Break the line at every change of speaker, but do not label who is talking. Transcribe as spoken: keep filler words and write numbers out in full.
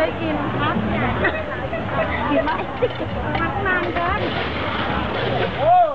ยกินครับกินไหมพักนานเกิน